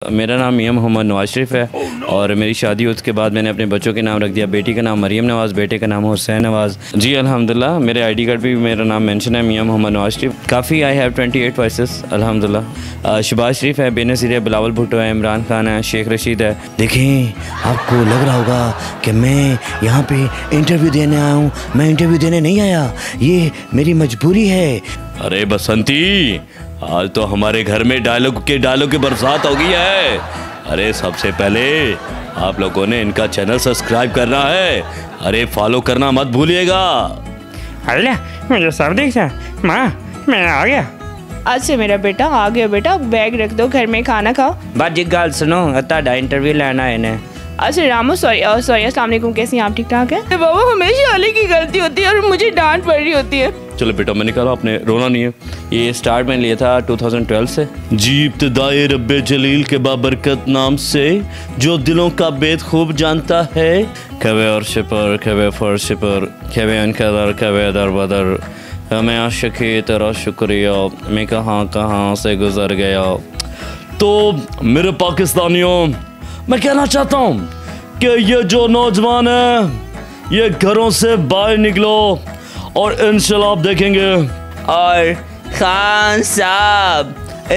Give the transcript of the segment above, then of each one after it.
मेरा नाम मियां मोहम्मद नवाज शरीफ है और मेरी शादी उसके बाद मैंने अपने बच्चों के नाम रख दिया। बेटी का नाम मरियम नवाज़, बेटे का नाम हुसैन नवाज़। जी अल्हम्दुलिल्लाह, मेरे आईडी कार्ड पे भी मेरा नाम मेंशन है मियां मोहम्मद नवाज शरीफ। काफ़ी आई हैव 28 वाइसेस अल्हम्दुलिल्लाह। शहबाज शरीफ है, बेनज़ीर है, बिलावल भुट्टो है, इमरान खान है, शेख रशीद है। देखें, आपको लग रहा होगा कि मैं यहाँ पे इंटरव्यू देने आया हूँ। मैं इंटरव्यू देने नहीं आया, ये मेरी मजबूरी है। अरे बसंती, आज तो हमारे घर में डायलॉग की बरसात हो गई है। अरे सबसे पहले आप लोगों ने इनका चैनल सब्सक्राइब करना है। अरे फॉलो करना मत भूलिएगा। अल्लाह, मुझे सब देखा। माँ, मैं आ गया। अच्छा मेरा बेटा आ गया। बेटा बैग रख दो, घर में खाना खाओ। बाजी गल सुनो, ताड़ा इंटरव्यू लेना है इन्हें। अच्छा रामू, सॉरी अस्सलाम वालेकुम, कैसी हैं आप? ठीक ठाक है? बाबा हमेशा अली की गलती होती है और मुझे डांट पड़ रही होती है। चलो बेटा, मैंने कहा आपने रोना नहीं है। ये स्टार्ट मैंने लिया था 2012 से। जी इब्तिदाए रब्बे जलील के बाबरकत नाम से, जो दिलों का बेद खूब जानता है। कवे और शिपर, कवे फर्श पर, कवे अनकदर, कवे दर बदर, हमें आशिकी तेरा शुक्रिया, मैं कहाँ से गुजर गया। तो मेरे पाकिस्तानियों, मैं कहना चाहता हूँ कि ये जो नौजवान है, ये घरों से बाहर निकलो और इंशाल्लाह आप देखेंगे। और खान साहब,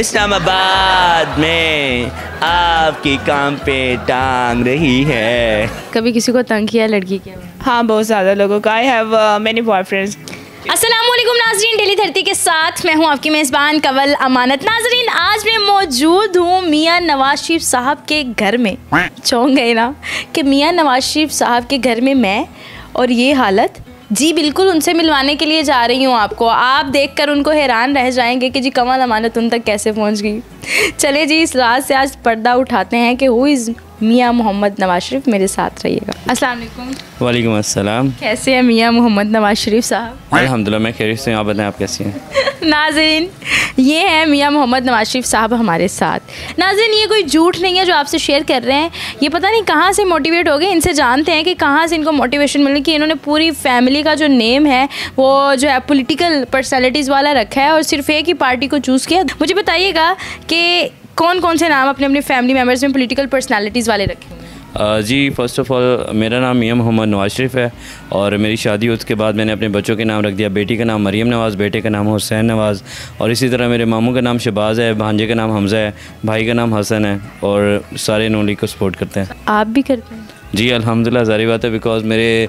इस्लामाबाद में आपकी काम पे टांग रही है। कभी किसी को तंग किया लड़की के? हाँ, बहुत ज़्यादा लोगों का। I have many boyfriends. अस्सलामुअलैकुम नाजरीन, डेली धरती के साथ मैं हूं आपकी मेज़बान कंवल अमानत। नाजरीन, आज मैं मौजूद हूं मियां नवाज शरीफ साहब के घर में। चौंक गए ना कि मियां नवाज शरीफ साहब के घर में मैं और ये हालत। जी बिल्कुल, उनसे मिलवाने के लिए जा रही हूँ आपको। आप देखकर उनको हैरान रह जाएंगे कि जी कंवल अमानत उन तक कैसे पहुँच गई। चले जी, इस रात से आज पर्दा उठाते हैं कि हु इज़ मियां मोहम्मद नवाज शरीफ। मेरे साथ रहिएगा। अस्सलाम वालेकुम। वालेकुम अस्सलाम। कैसे हैं मियां मोहम्मद नवाज शरीफ साहब? अल्हम्दुलिल्लाह, मैं खैरियत से हूं। आप बताएं, आप कैसी हैं? नाज़रीन, ये है मियां मोहम्मद नवाज शरीफ साहब हमारे साथ। नाज़रीन, ये कोई झूठ नहीं है जो आपसे शेयर कर रहे हैं। ये पता नहीं कहाँ से मोटिवेट हो गए। इनसे जानते हैं कि कहाँ से इनको मोटिवेशन मिली कि इन्होंने पूरी फैमिली का जो नेम है वो जो है पॉलिटिकल पर्सनैलिटीज़ वाला रखा है और सिर्फ एक ही पार्टी को चूज़ किया। मुझे बताइएगा कि कौन कौन से नाम अपने अपने फैमिली मेम्बर्स में पॉलिटिकल पर्सनैलिटीज़ वाले रखे हैं? जी फर्स्ट ऑफ़ ऑल, मेरा नाम मियां मोहम्मद नवाज शरीफ है और मेरी शादी उसके बाद मैंने अपने बच्चों के नाम रख दिया। बेटी का नाम मरियम नवाज़, बेटे का नाम हुसैन नवाज़। और इसी तरह मेरे मामू का नाम शहबाज है, भांजे का नाम हमज़ा है, भाई का नाम हसन है और सारे नून लीग को सपोर्ट करते हैं। आप भी करते हैं? जी अल्हम्दुलिल्लाह, ज़ाहिर बात है, बिकॉज़ मेरे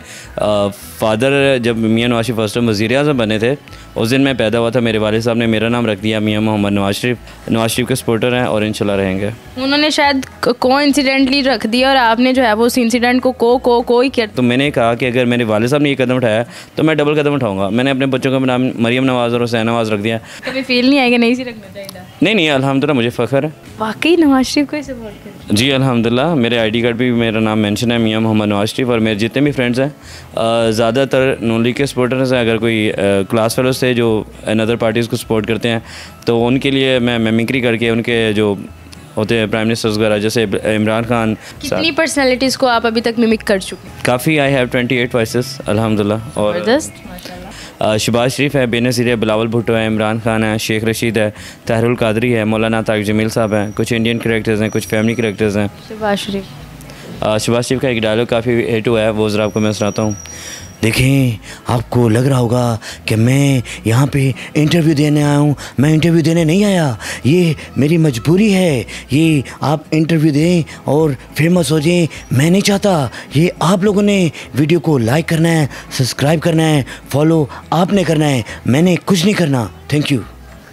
फादर जब मियां नवाज शरीफ फर्स्ट टाइम वज़ीर-ए-आज़म बने थे, उस दिन मैं पैदा हुआ था। मेरे वालिद साहब ने मेरा नाम रख दिया मियां मोहम्मद नवाज शरीफ के सपोर्टर हैं और इंशाल्लाह रहेंगे। उन्होंने शायद कोइंसिडेंटली रख दिया और आपने जो है वो उस इंसिडेंट को ही किया। तो मैंने कहा कि अगर मेरे वालिद साहब ने ये कदम उठाया तो मैं डबल कदम उठाऊंगा। मैंने अपने बच्चों का नाम मरियम नवाज़ और हुसैन नवाज़ रख दिया। कभी फील नहीं आएगा नहीं सी रखना चाहिए? नहीं, अल्हम्दुलिल्लाह, मुझे फ़ख्र है। वाकई नवाज शरीफ को सपोर्ट करते? जी अल्हम्दुलिल्लाह, मेरे आईडी कार्ड पे भी मेरा नाम मेंशन है मियां मोहम्मद नवाज शरीफ और मेरे जितने भी फ्रेंड्स हैं ज़्यादातर नून लीग के सपोर्टर्स हैं। अगर कोई क्लास फेलोज थे जो अनदर पार्टीज़ को सपोर्ट करते हैं तो उनके लिए मैं मिमिक्री करके उनके जो होते हैं प्राइम मिनिस्टर्स वगैरह, जैसे इमरान खान। कितनी पर्सनैलिटीज़ को आप अभी तक मिमिक कर चुके हैं? काफ़ी आई हैव 28 वाइसेस अल्हम्दुलिल्लाह। और शहबाज शरीफ है, बेनज़ीर है, बिलावल भुट्टो है, इमरान खान है, शेख रशीद है, ताहिरुल कादरी है, मौलाना तारिक जमील साहब हैं। कुछ इंडियन कैरेक्टर्स हैं, कुछ फैमिली कैरेक्टर्स हैं। शहबाज शहबाज शरीफ का एक डायलॉग काफ़ी हिट हुआ है, वो ज़रा आपको मैं सुनाता हूँ। देखें, आपको लग रहा होगा कि मैं यहाँ पे इंटरव्यू देने आया हूँ। मैं इंटरव्यू देने नहीं आया, ये मेरी मजबूरी है। ये आप इंटरव्यू दें और फेमस हो जाएं, मैं नहीं चाहता। ये आप लोगों ने वीडियो को लाइक करना है, सब्सक्राइब करना है, फॉलो आपने करना है, मैंने कुछ नहीं करना। Thank you.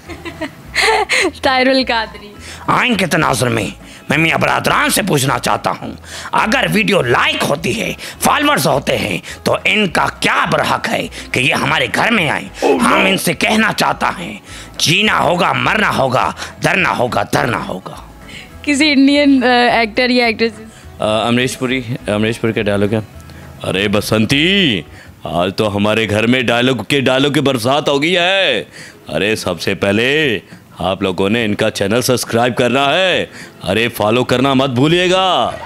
ताहिरुल कादरी आइन के तनाजुर में मैं मियां बरादरान से पूछना चाहता हूँ, अगर वीडियो लाइक होती है, फॉलोअर्स होते हैं, तो इनका क्या बरहक है कि ये हमारे घर में आए? हम इनसे कहना चाहता हैं, जीना होगा, मरना होगा, डरना होगा, धरना होगा। किसी इंडियन एक्टर या एक्ट्रेस? अमरीश पुरी का डायलॉग है। अरे बसंती, आज तो हमारे घर में डायलॉग की बरसात हो गई है। अरे सबसे पहले आप लोगों ने इनका चैनल सब्सक्राइब करना है। अरे फॉलो करना मत भूलिएगा।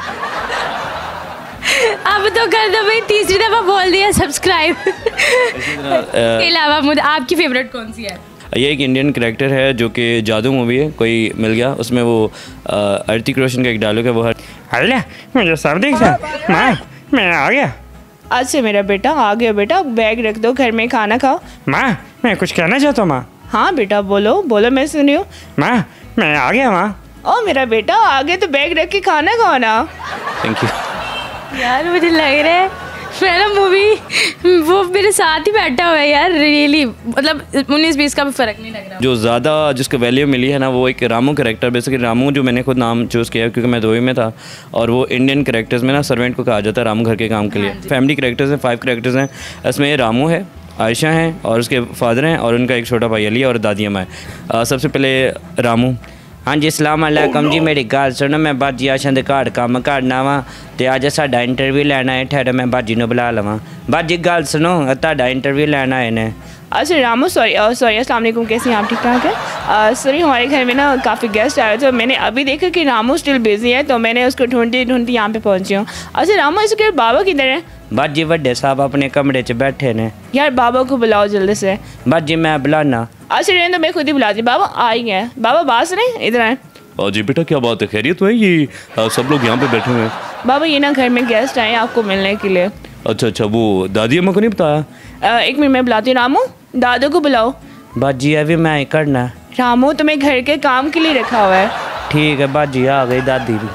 अब तो कर दो भाई, तीसरी दफ़ा बोल दिया सब्सक्राइब। इसके अलावा मुझे आपकी फेवरेट कौन सी है? ये एक इंडियन कैरेक्टर है जो कि जादू मूवी है, कोई मिल गया, उसमें वो ऋतिक रोशन का एक डायलॉग है वो अल्लाह मुझे सब दिख रहा माँ मैं आ गया। आज से मेरा बेटा आ गया। बेटा बैग रख दो, घर में खाना खाओ। माँ मैं कुछ कहना चाहता हूँ माँ। हाँ बेटा बोलो बोलो, मैं सुन रही हूँ। माँ मैं आ गया माँ। ओ मेरा बेटा आ गया तो बैग रख के खाना खाओ ना। Thank you. यार मुझे लग रहा है मेरा मूवी वो मेरे साथ ही बैठा हुआ है यार, रियली मतलब 19-20 का भी फर्क नहीं लग रहा। जो ज़्यादा जिसको वैल्यू मिली है ना वो एक रामू कैरेक्टर, बेसिकली रामू जो मैंने खुद नाम चूज़ किया क्योंकि मैं 2वीं में था, और वो इंडियन कैरेक्टर्स में ना सर्वेंट को कहा जाता है रामू घर के काम के लिए। फैमिली कैरेक्टर्स हैं, 5 कैरेक्टर्स हैं, इसमें रामू है, आयशा हैं और उसके फादर हैं और उनका एक छोटा भाई अली और दादी अम्मा है। सबसे पहले रामू। हाँ जी अस्सलाम वालेकुम जी, मेरी गल सुनो, मैं बाजी आशा दे घर काम करना वा ते अज साडा इंटरव्यू लैना है, ठहरो मैं बाजी नूं बुला लवां। बाजी गल सुनो, तुहाडा इंटरव्यू लैना आए ने। अच्छा रामू सॉरी अस्सलाम वालेकुम, कैसे हैं आप? ठीक ठाक है? सॉरी हमारे घर में ना काफ़ी गेस्ट आए थे, मैंने अभी देखा कि रामू स्टिल बिजी है तो मैंने उसको ढूंढती यहाँ पे पहुँची हूँ। अच्छा रामू इसके बाबा किधर है? बाजी वड्डे साहब अपने कमरे च बैठे ने। यार बाबा को बुलाओ जल्दी से। बाजी मैं बुलाना। अच्छा रहने तो मैं खुद ही बुलाती हूँ। बाबा आ ही गए। बाबा बात सुने, इधर आए। जी बेटा क्या बात है, खैरियत है? ये सब लोग यहाँ पे बैठे हुए हैं। बाबा ये ना घर में गेस्ट आए आपको मिलने के लिए। अच्छा, वो दादी अम्मा को नहीं बताया? एक मिनट मैं बुलाती हूँ। रामू दादू को बुलाओ। बाजी अभी मैं ही करना। रामू तुम्हें घर के काम के लिए रखा हुआ है। ठीक है बाजी, आ गई दादी भी।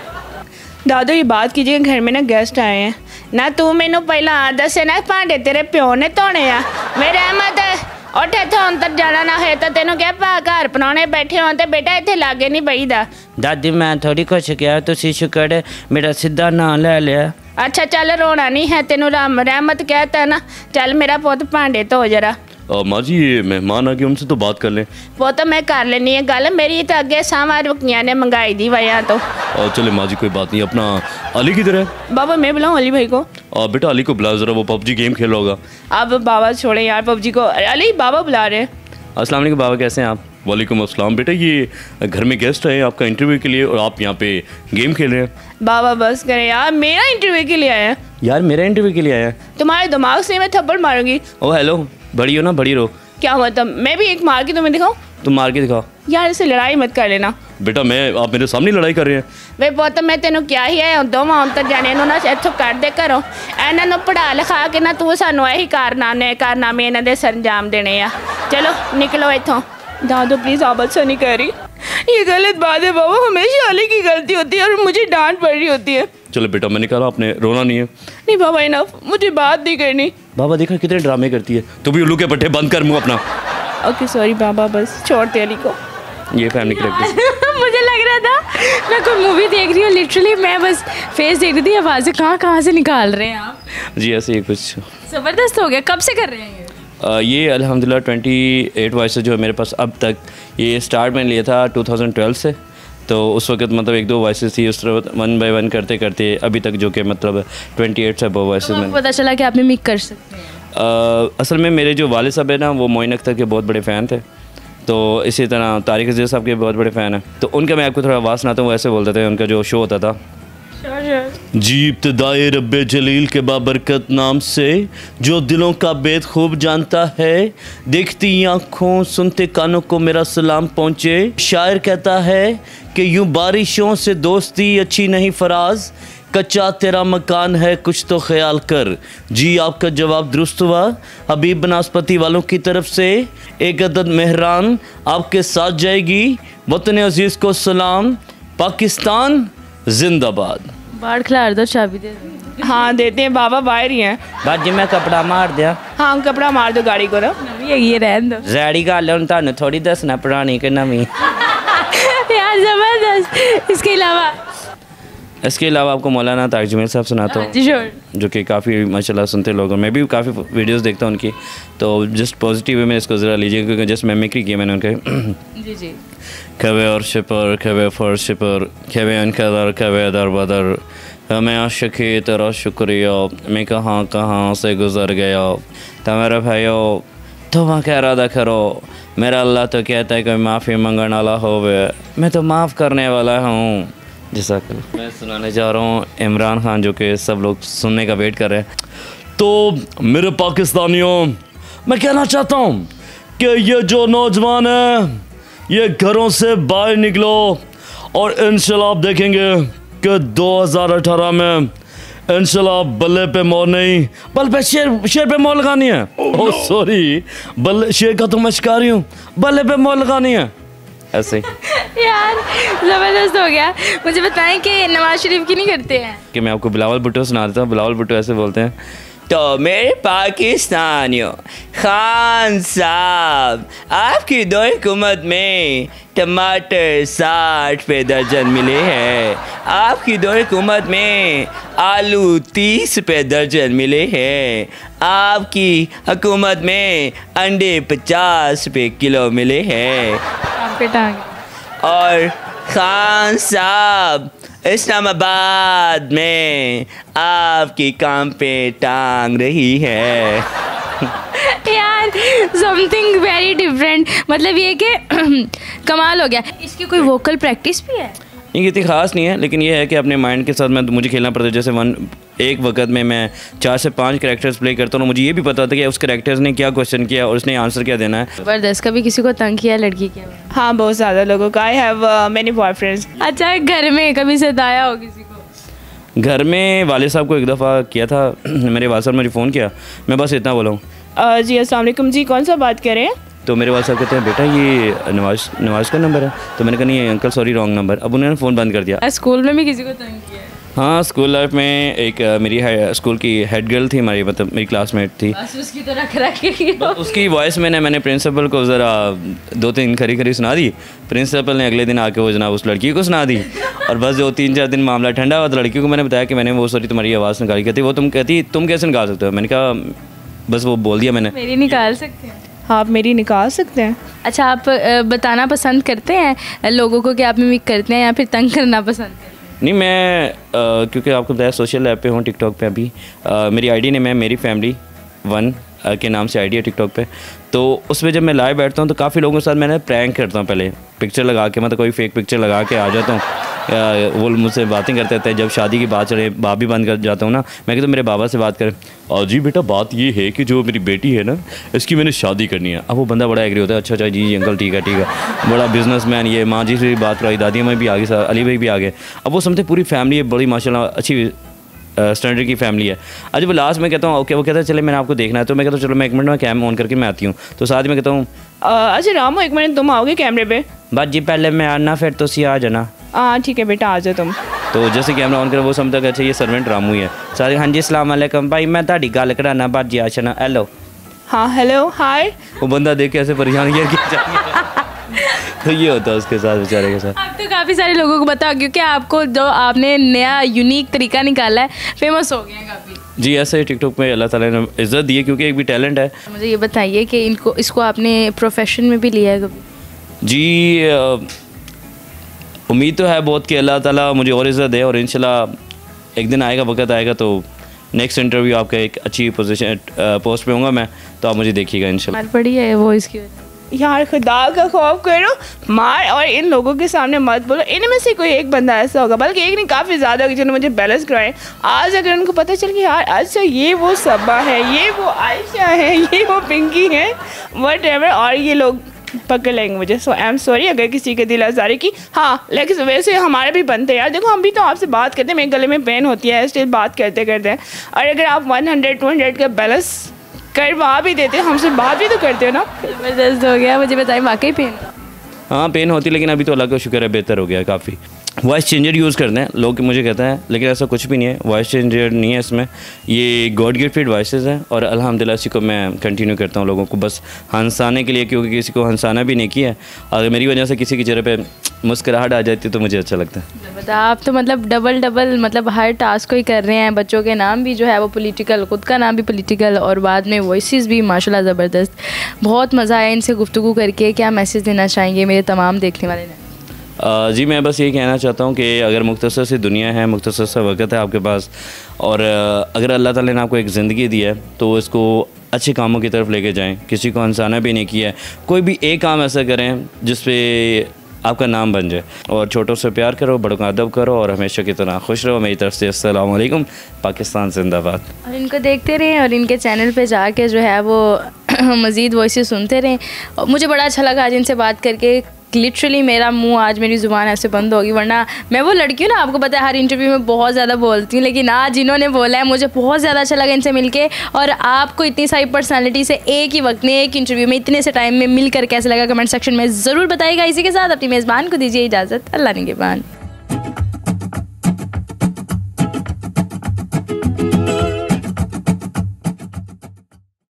दादू ये बात कीजिए, घर में ना गेस्ट आए हैं ना, तू मैनू पहला दसे ना भांडे तेरे प्यो ने धोने आ। मेरे अहमद उठ इत्थों अंदर जाना ना है तो तेनों क्या भा घर परौने बैठे हो तो बेटा इत्थे लागे नहीं बहीदा। दादी मैं थोड़ी कुछ किया, तुसी शुक्र मेरा सीधा नाम ले लिया। अच्छा चल रोना नहीं है, तेनों राम रहमत कहता ना, चल मेरा पुत भांडे धो जरा। माँ जी ये मेहमान आ गए, उनसे तो बात कर लें। वो तो मैं कर लेनी है गल, मेरी तो अगे सामा रुकिया ने मंगाई दी वजह तो। चले माँ जी कोई बात नहीं। अपना अली किधर है? बाबा मैं बुलाऊं अली भाई को? बेटा अली को बुला जरा, वो पबजी गेम खेल रहा होगा। अब बाबा छोड़े यार पबजी को, अली बाबा बुला रहे। अस्सलाम वालेकुम बाबा, कैसे हैं आप? वालेकुम अस्सलाम। बेटा ये घर में गेस्ट आए आपका इंटरव्यू के लिए और आप यहाँ पे गेम खेल रहे हैं। बाबा बस करें यार, मेरा इंटरव्यू के लिए आया। यार मेरा इंटरव्यू के लिए आया? तुम्हारे दिमाग से मैं थप्पड़ मारूंगी। ओ हेलो, बड़ी हो ना, बड़ी रहो। क्या हुआ तब? मैं भी एक मार के तुम्हें दिखाऊं? तुम मार के दिखाओ। यार इससे लड़ाई मत कर लेना। बेटा आप मेरे सामने लड़ाई कर रहे हैं। वे पुत मैं तेनों क्या ही है दोवां अंतर जाने ना इत्थों कर दे घरों, इन्हों पढ़ा लिखा के ना तू सानू यही कारनामे इन्हों दे सरंजाम देने आ। चलो निकलो इत्थों। दादू प्लीज़ आबद से नहीं कर रही, ये गलत बात है बाबा, हमेशा अली की गलती होती है और मुझे डांट पड़ रही होती है। चलो बेटा मैंने कहा आपने रोना नहीं है। नहीं बाबा इनफ, मुझे बात नहीं करनी। बाबा देखा कितने ड्रामे करती है। तू भी उल्लू के पट्टे बंद कर मुँह अपना। ओके सॉरी बाबा, बस छोड़ते अली को। ये फैमिली कैरेक्टर। मुझे लग रहा था मैं कोई मूवी देख रही हूँ, लिटरली मैं बस फेस देख रही थी, आवाज़ें कहाँ से निकाल रहे हैं आप। जी ऐसे ही कुछ ज़बरदस्त हो गया। कब से कर रहे हैं ये अल्हम्दुलिल्लाह 28 वॉइसेस जो है मेरे पास अब तक, ये स्टार्ट मैंने लिया था 2012 से, तो उस वक्त मतलब 1-2 वॉइसेस थी, उस तरह 1 बाय 1 करते करते अभी तक जो कि मतलब 28 से अब वॉइसेस में पता चला कि आप मिमिक कर सकते हैं। असल में मेरे जो वालिद साहब है ना वो मोइन अख्तर के बहुत बड़े फ़ैन थे, तो इसी तरह तारिक अजीज़ साहब के बहुत बड़े फ़ैन हैं, तो उनका मैं आपको थोड़ा आवाज़ सुनाता हूँ, ऐसे बोलते थे उनका जो शो होता था। जी इब्तिदाए रब्बे जलील के बाबरकत नाम से जो दिलों का बेद खूब जानता है, देखती आँखों सुनते कानों को मेरा सलाम पहुँचे। शायर कहता है कि यूं बारिशों से दोस्ती अच्छी नहीं फराज, कच्चा तेरा मकान है कुछ तो ख्याल कर। जी आपका जवाब दुरुस्त हुआ। हबीब बनास्पति वालों की तरफ से एक अदद मेहरान आपके साथ जाएगी। वतन अजीज़ को सलाम, पाकिस्तान जिंदाबाद। बाढ़ खिलार दो, चाबी दे दो। हाँ देते हैं बाबा, बाहर ही हैं। बाजी मैं कपड़ा मार दिया। हाँ कपड़ा मार दो गाड़ी को ना। ये रहने दो जैडी गल है, थानू थोड़ी दसना पुरानी कि नवी। यार ज़बरदस्त। इसके अलावा आपको मौलाना तारिक जमील साहब सुनाता हूँ, जो कि काफ़ी माशाल्लाह सुनते लोग, मैं भी काफ़ी वीडियोस देखता हूँ उनकी, तो जस्ट पॉजिटिव वे में इसको ज़रा लीजिए क्योंकि जस्ट मेमिक्री की मैंने उनके। जी खबे और शिपर खबे फर शिपर खबे अनकदर खबे दर बदर, हमें आशिकी तेरा शुक्रिया, मैं कहाँ से गुज़र गया। तो मेरे भाइयों तुम क्या इरादा करो, मेरा अल्लाह तो कहता है कोई माफ़ी मंगने वाला होवे, मैं तो माफ़ करने वाला हूँ। जैसा मैं सुनाने जा रहा हूँ इमरान खान, जो कि सब लोग सुनने का वेट कर रहे हैं। तो मेरे पाकिस्तानियों मैं कहना चाहता हूँ कि ये जो नौजवान है ये घरों से बाहर निकलो और इंशाल्लाह आप देखेंगे कि 2018 में इंशाल्लाह बल्ले पे मोर नहीं बल पे शेर पे मोर लगानी है। ओह सॉरी, बल्ले शेर का तो मैं शिकारी हूँ, बल्ले पे मोर लगानी है ऐसे। यार ज़बरदस्त हो गया। मुझे बताएं कि नवाज शरीफ की नहीं करते हैं कि मैं आपको बिलावल भुट्टो सुना देता हूँ। बिलावल भुट्टो ऐसे बोलते हैं, तो मेरे पाकिस्तानियों, खान साहब आपकी दो हुकूमत में टमाटर 60 पे दर्जन मिले हैं, आपकी दो हुकूमत में आलू 30 पे दर्जन मिले हैं, आपकी हुकूमत में अंडे 50 पे किलो मिले हैं। आपके टांग और खान साहब इस्लामाबाद में आपकी काम पे टांग रही है। यार समथिंग वेरी डिफरेंट, मतलब ये कि कमाल हो गया। इसकी कोई वोकल प्रैक्टिस भी है? नहीं, इतनी खास नहीं है, लेकिन ये है कि अपने माइंड के साथ मुझे खेलना पड़ता है। जैसे एक वक्त में मैं 4 से 5 कैरेक्टर्स प्ले करता हूँ, मुझे ये भी पता होता है कि उस कैरेक्टर्स ने क्या क्वेश्चन किया और उसने आंसर क्या देना है। ज़बरदस्त। कभी किसी को तंग किया लड़की के? हाँ, बहुत ज़्यादा लोगों का। I have many boyfriends. अच्छा, घर में कभी सताया हो किसी को? घर में वाले साहब को एक दफ़ा किया था, मेरे वाले साहब ने मुझे फ़ोन किया, मैं बस इतना बोला हूँ जी अस्सलाम वालेकुम जी, कौन सा बात कर रहे हैं? तो मेरे वाले साहब कहते हैं बेटा ये नवाज का नंबर है। तो मैंने कहा नहीं अंकल सॉरी रॉन्ग नंबर। अब उन्होंने फ़ोन बंद कर दिया। स्कूल में भी किसी को तंग किया? हाँ, स्कूल लाइफ में एक मेरी स्कूल की हेड गर्ल थी हमारी, मतलब मेरी क्लासमेट थी। बस उसकी तो रख उसकी वॉइस मैंने प्रिंसिपल को ज़रा 2-3 खरी सुना दी। प्रिंसिपल ने अगले दिन आके वो जनाब उस लड़की को सुना दी और बस 2-3-4 दिन मामला ठंडा हुआ। तो लड़की को मैंने बताया कि मैंने वो सॉरी तुम्हारी आवाज़ निकाली। कहती वो तुम कैसे निकाल सकते हो? मैंने कहा बस वो बोल दिया मैंने। मेरी निकाल सकते हैं? हाँ, आप मेरी निकाल सकते हैं। अच्छा, आप बताना पसंद करते हैं लोगों को कि आप मिमिक करते हैं या फिर तंग करना पसंद करते हैं? नहीं, मैं क्योंकि आपको बताया सोशल ऐप पे हूँ, टिकटॉक पे अभी मेरी आईडी ने मेरी फैमिली 1 के नाम से आईडी है टिकटॉक पे। तो उसमें जब मैं लाइव बैठता हूँ तो काफ़ी लोगों के साथ मैंने प्रैंक करता हूँ। पहले पिक्चर लगा के, मतलब कोई फेक पिक्चर लगा के आ जाता हूँ, वो मुझसे बातें करते थे। जब शादी की बात चले, बाप भी बंद कर जाता हूँ ना, मैं कहता हूँ मेरे बाबा से बात करें, और जी बेटा बात ये है कि जो मेरी बेटी है ना इसकी मैंने शादी करनी है। अब वो बंदा बड़ा एग्री होता है, अच्छा जी अंकल ठीक है, बड़ा बिजनेसमैन, ये माँ जी से भी बात कराई, दादी अम्मा भी आ गई, अली भाई भी आ गए। अब वो समझते पूरी फैमिली है, बड़ी माशाल्लाह अच्छी स्टैंडर्ड की फैमिली है। आज वो लास्ट में कहता हूँ ओके, वो कहता है चले मैंने आपको देखना है। तो मैं कहता हूँ चलो मैं 1 मिनट में कैम ऑन करके मैं आती हूँ। तो साथ में कहता हूँ अच्छा रामो 1 मिनट, तुम आओगे कैमरे पे? बात जी पहले मैं आना फिर तो सी आ जाना। हाँ ठीक है बेटा, आ जाओ तुम। तो जैसे कैमरा ऑन करा वो समझता कि अच्छा ये सर्वेंट रामू ही है। सारे हाँ जी अस्सलाम वालेकुम भाई, मैं ताड़ी गल कराना बात जी आशना। हेलो, हाँ हेलो हाय। वो बंदा देख के ऐसे परेशान किया तो ये होता है उसके साथ, बेचारे के साथ। आप तो काफ़ी सारे लोगों को बताओ, क्योंकि आपको जो आपने नया यूनिक तरीका निकाला है, फेमस हो गए हैं काफ़ी। जी ऐसे टिकटॉक में अल्लाह ताला ने इज़्ज़त दी है, क्योंकि एक भी टैलेंट है। मुझे ये बताइए कि इसको आपने प्रोफेशन में भी लिया है कभी? जी उम्मीद तो है बहुत कि अल्लाह ताला मुझे और इज़्ज़त दे, और इंशाल्लाह एक दिन आएगा, वक्त आएगा तो नेक्स्ट इंटरव्यू आपका एक अच्छी पोजीशन पोस्ट पे होऊंगा मैं, तो आप मुझे देखिएगा इंशाल्लाह। पड़ी है वो इसकी वजह। यार खुदा का खौफ करो, मार और इन लोगों के सामने मत बोलो। इनमें से कोई एक बंदा ऐसा होगा, बल्कि एक नहीं काफ़ी ज़्यादा होगी जिन्होंने मुझे बैलेंस करवाए। आज अगर उनको पता चल कि यार अच्छा ये वो सबा है, ये वो आयशा है, ये वो पिंकी है, वट एवर, और ये लोग पकड़ लेंगे मुझे। सो आई एम सॉरी अगर किसी के दिल आज़ारी की। हाँ लेकिन वैसे हमारे भी बनते हैं यार। देखो हम भी तो आपसे बात करते हैं, मेरे गले में पेन होती है स्टिल बात करते करते हैं, और अगर आप 100-200 का बैलेंस करवा भी देते, हमसे बात भी तो करते हो ना। ज़बरदस्त हो गया। मुझे बताइए वाकई पेन? हाँ पेन होती, लेकिन अभी तो अल्लाह का शुक्र है बेहतर हो गया काफ़ी। वॉइस चेंजर यूज़ करते हैं लोग मुझे कहते हैं, लेकिन ऐसा कुछ भी नहीं है, वॉइस चेंजर नहीं है इसमें, ये गॉड गिफ्टेड वॉइसेस हैं। और अल्हम्दुलिल्लाह इसी को मैं कंटिन्यू करता हूँ लोगों को बस हंसाने के लिए, क्योंकि किसी को हंसाना भी नहीं किया है। अगर मेरी वजह से किसी की चेहरे पे मुस्कुराहट आ जाती है तो मुझे अच्छा लगता है। बता, आप तो मतलब डबल मतलब हर टास्क को ही कर रहे हैं। बच्चों के नाम भी जो है वो पॉलिटिकल, खुद का नाम भी पॉलिटिकल, और बाद में वॉइसेस भी माशाल्लाह ज़बरदस्त। बहुत मज़ा आया इनसे गुफ्तगू करके। क्या मैसेज देना चाहेंगे मेरे तमाम देखने वाले ने? जी मैं बस ये कहना चाहता हूँ कि अगर मुख्तसर सी दुनिया है, मुख्तसर सा वक्त है आपके पास, और अगर अल्लाह ताला ने आपको एक ज़िंदगी दी है तो इसको अच्छे कामों की तरफ लेके जाएं। किसी को हंसाना भी नहीं किया है, कोई भी एक काम ऐसा करें जिस पे आपका नाम बन जाए, और छोटों से प्यार करो, बड़ों का अदब करो, और हमेशा की तरह खुश रहो। मेरी तरफ से अस्सलाम वालेकुम, पाकिस्तान जिंदाबाद। और इनको देखते रहें और इनके चैनल पे जाके जो है वो मज़ीद वॉइसेस सुनते रहें। मुझे बड़ा अच्छा लगा आज इनसे बात करके। लिटरली मेरा मुंह आज, मेरी ज़ुबान ऐसे बंद होगी, वरना मैं वो लड़की हूँ ना, आपको पता है हर इंटरव्यू में बहुत ज़्यादा बोलती हूँ, लेकिन आज इन्होंने बोला है, मुझे बहुत ज़्यादा अच्छा लगा इनसे मिलके। और आपको इतनी सारी पर्सनालिटी से एक ही वक्त में, एक इंटरव्यू में, इतने से टाइम में मिलकर कैसे लगा कमेंट सेक्शन में ज़रूर बताइएगा। इसी के साथ अपनी मेज़बान को दीजिए इजाज़त। अल्लाह निगहबान।